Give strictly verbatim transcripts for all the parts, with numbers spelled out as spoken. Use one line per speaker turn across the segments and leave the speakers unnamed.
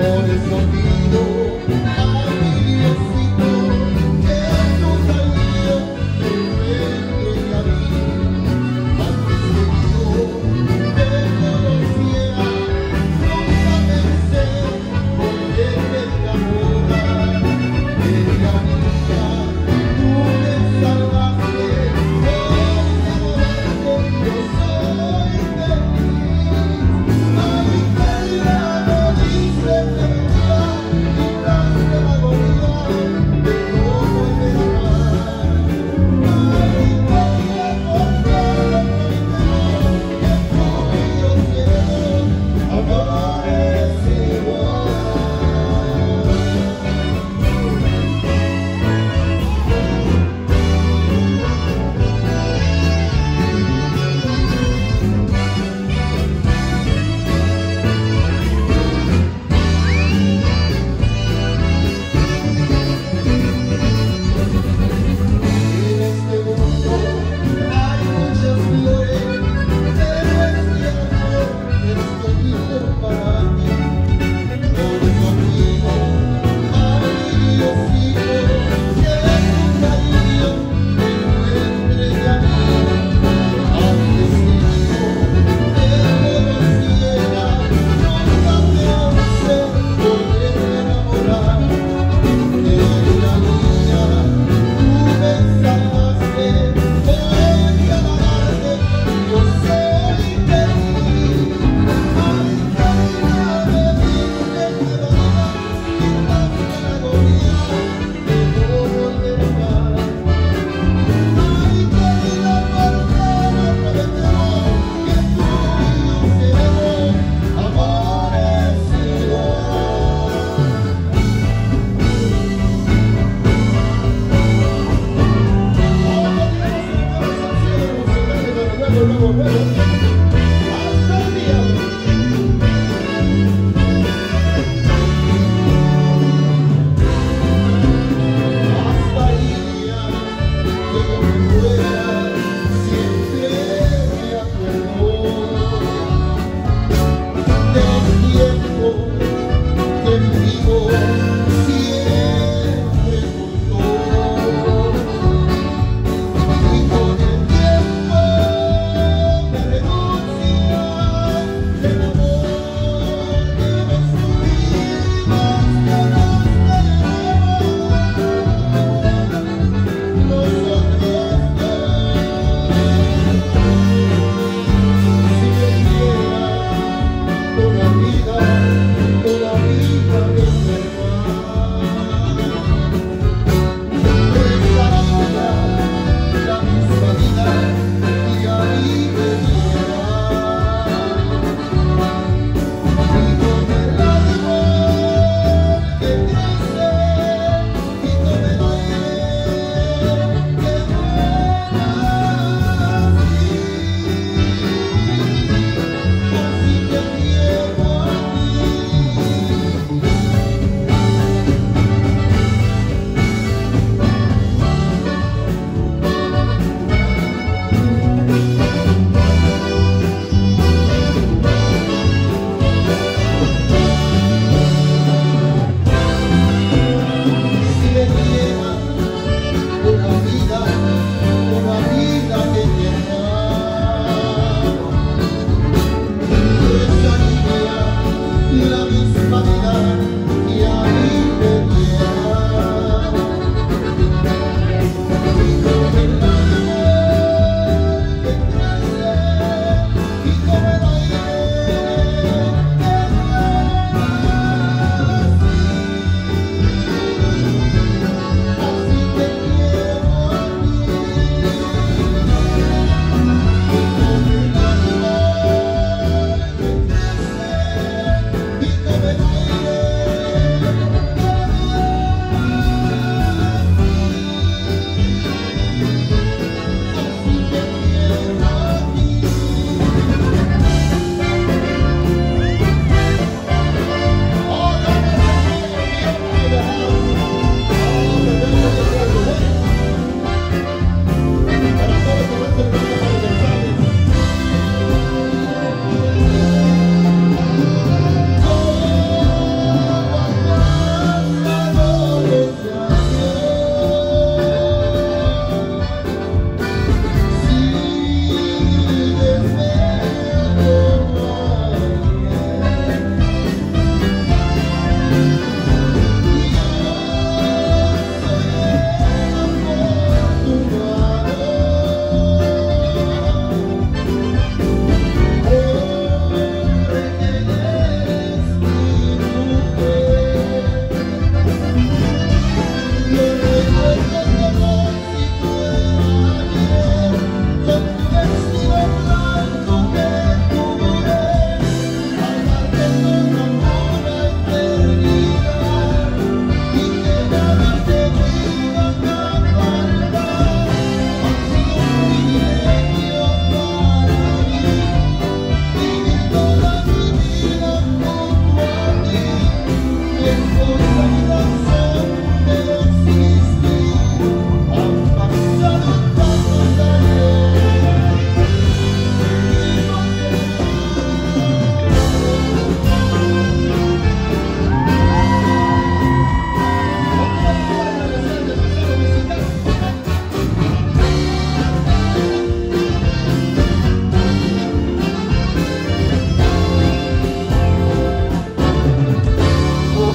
Por eso pido a mi Diosito que tu salido me venga a mí, antes que yo te conociera, nunca pensé volverme a enamorar. Bella niña, tú me salvaste, por enamorarte yo soy feliz. Ay, bella, no dices de verdad, libraste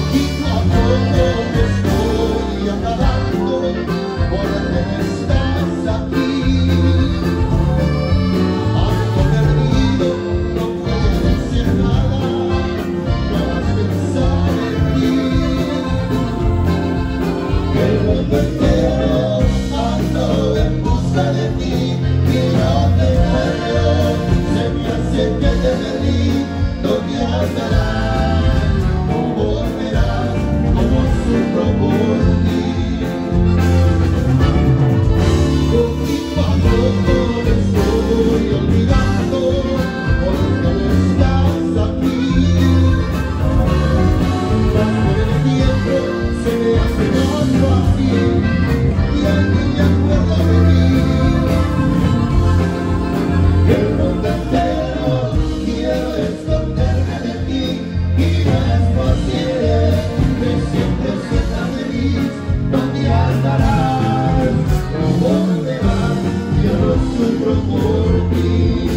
y cuando no me estoy acabando, porque no estás aquí. Ando perdido, no puedo decir nada, no más pensar en ti. El mundo entero ando en busca de ti y no te veo. Se me hace que te perdí. ¿Dónde andarás? No volverás, como sufro por ti. Poquito a poco me estoy olvidando, porque no estás aquí. Mas por el tiempo se me hace más fácil y alguien me acuerda de mí. El mundo entero quiero esconderme de ti y no es posible que siempre sientas feliz. ¿Dónde andarás? No volverás, yo no sufro por ti.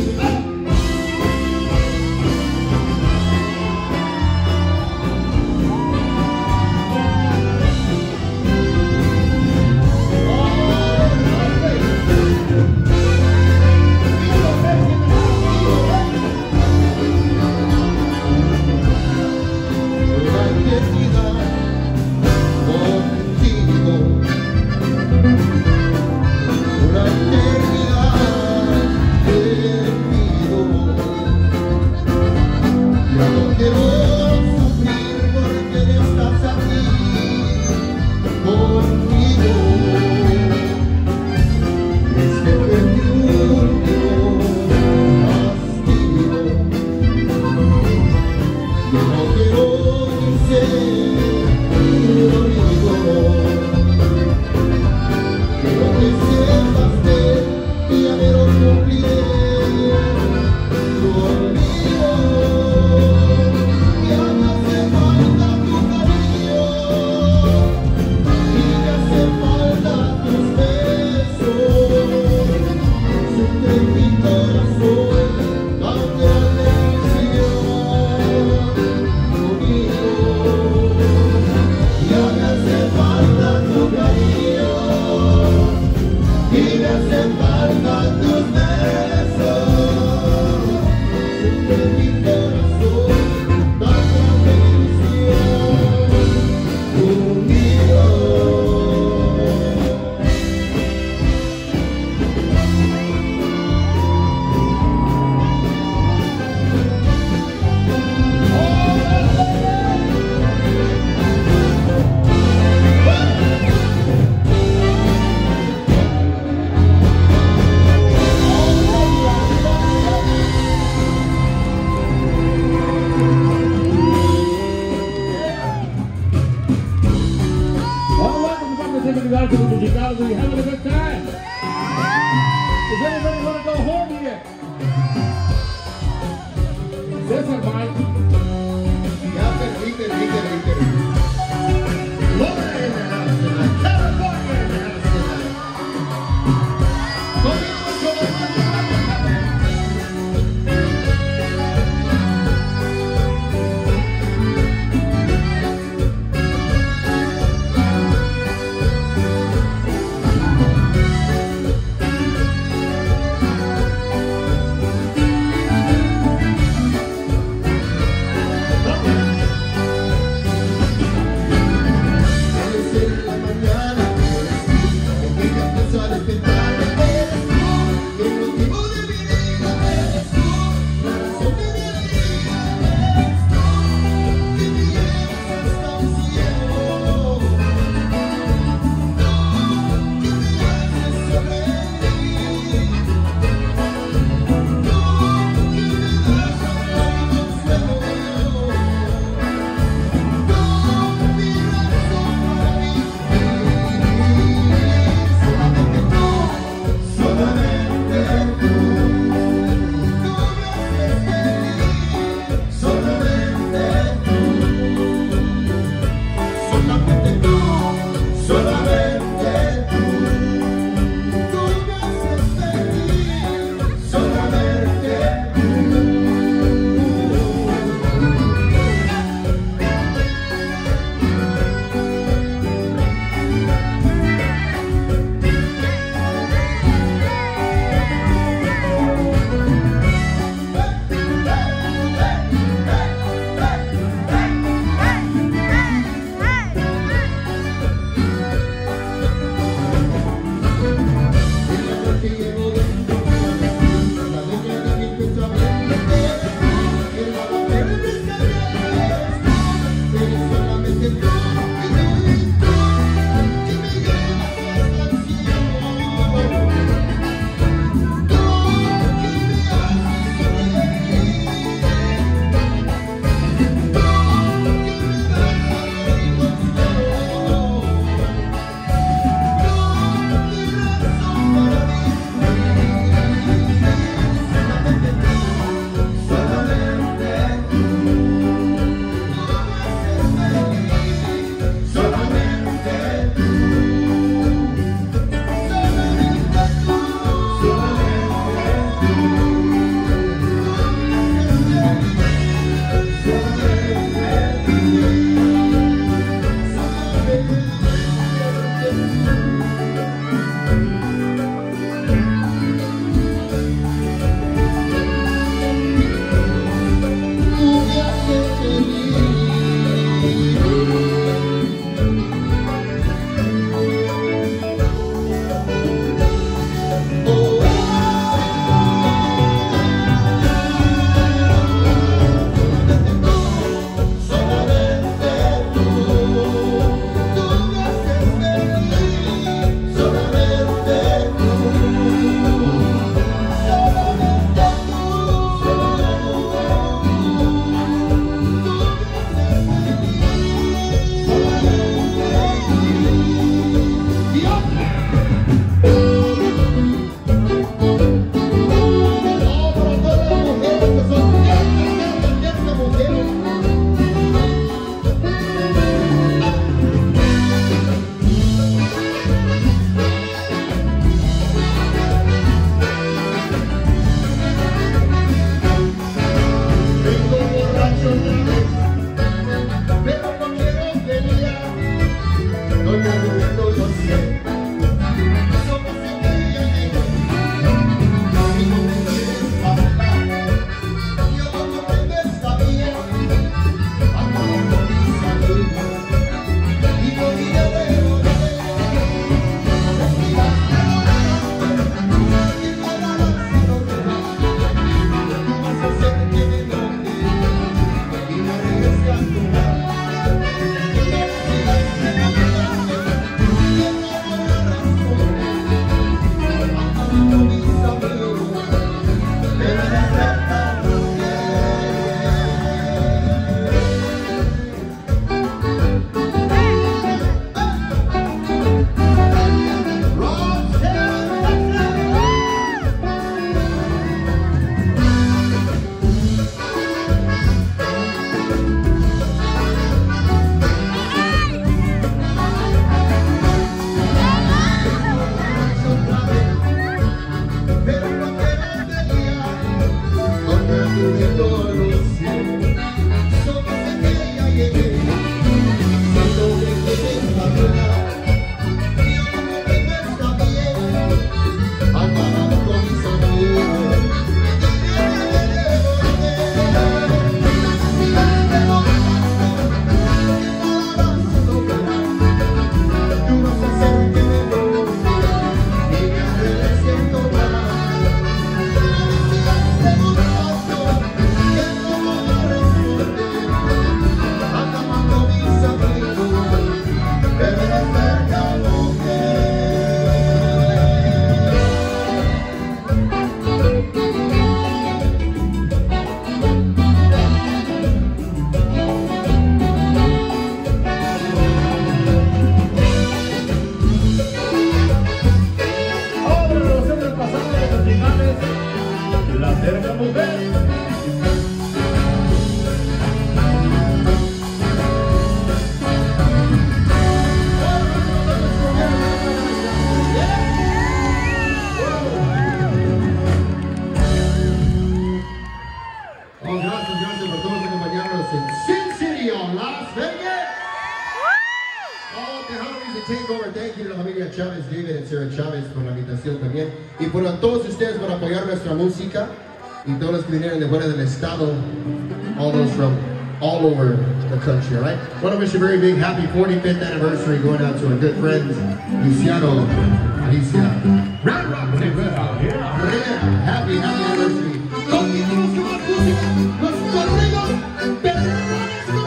Una eternidad contigo, una eternidad te pido. Ya no quiero sufrir porque no estás aquí conmigo. Este perdí un último castigo. Yo no quiero ser tu amigo. Quiero que sepas que ya me lo cumpliré conmigo. Ya me hace falta tu cariño y me hace falta tus besos. Siente mi corazón tan grande ilusión conmigo. Ya me hace falta tu cariño y me hace falta tus besos. Siente mi corazón tan grande ilusión conmigo.
Well, welcome to Buckle City Musical. Are you having a good time? Does anybody want to go home yet? César, Mike.
Ya perdí, perdí, perdí, perdí. Florida in the house tonight. California in the house tonight. Conmigo, como Takeover. Thank you to la familia Chávez, David and Sarah Chávez por la invitación también. Y por a todos ustedes por apoyar nuestra música y todos los que vinieron de fuera del estado, all those from all over the country, all right? I want to wish a very big happy forty-fifth anniversary going out to our good friends, Luciano, Alicia, Red Rock, happy, happy anniversary. Continuamos con más música, los corridos, perrones como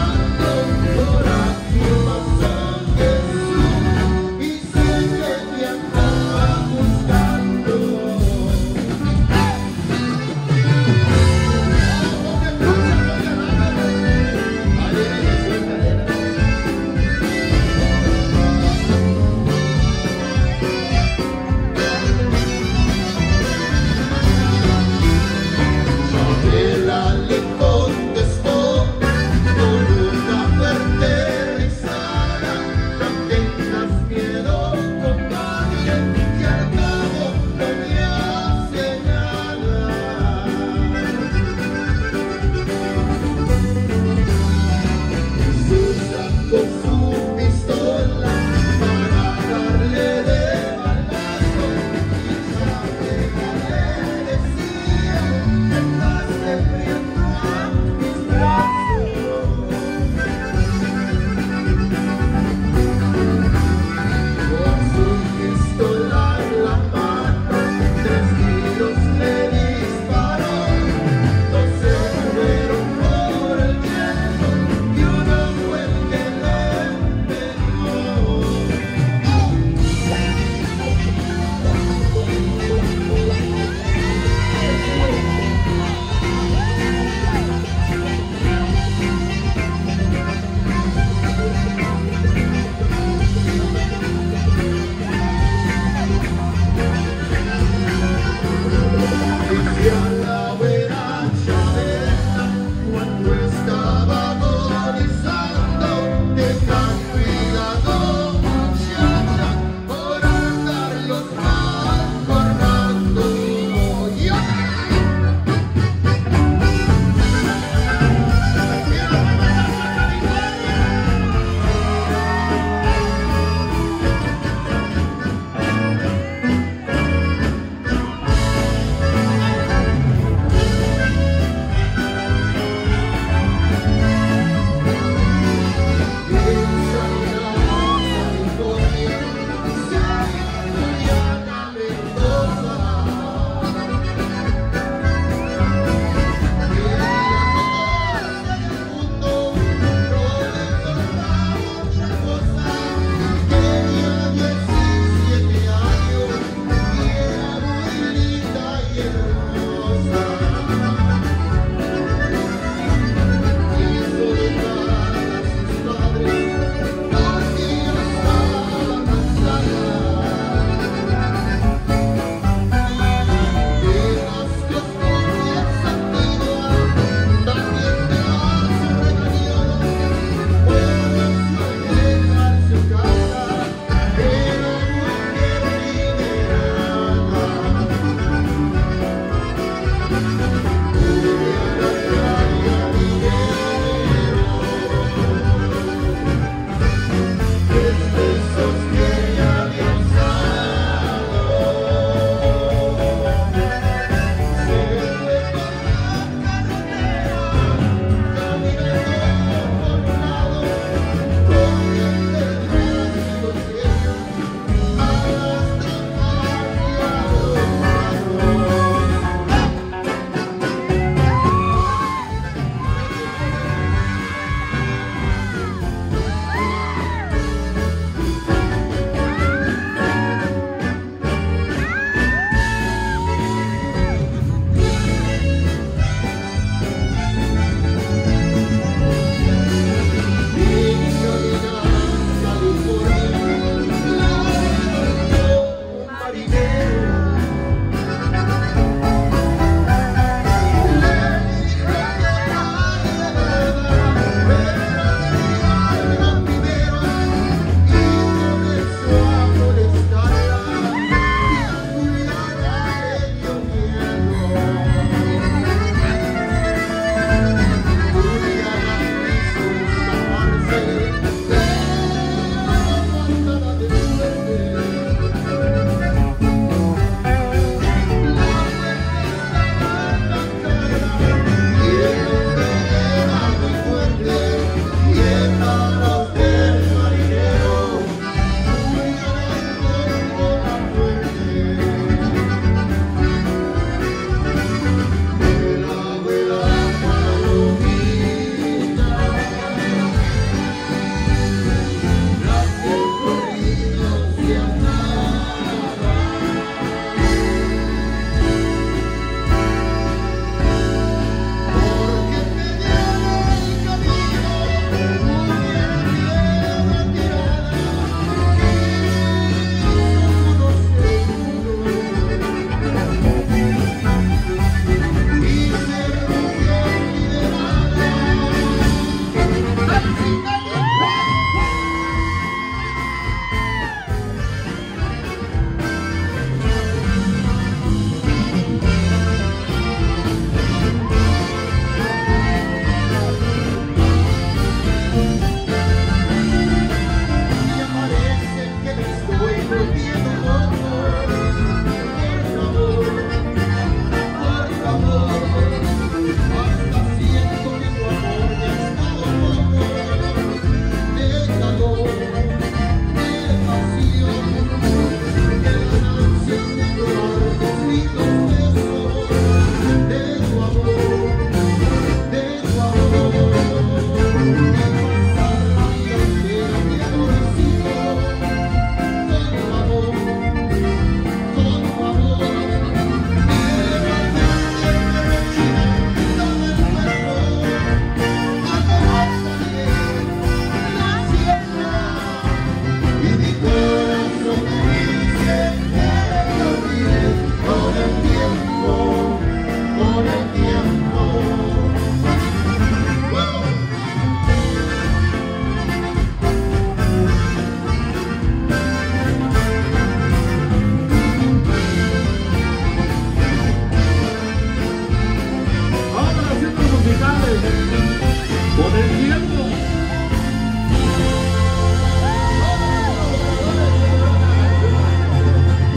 yeah. Sin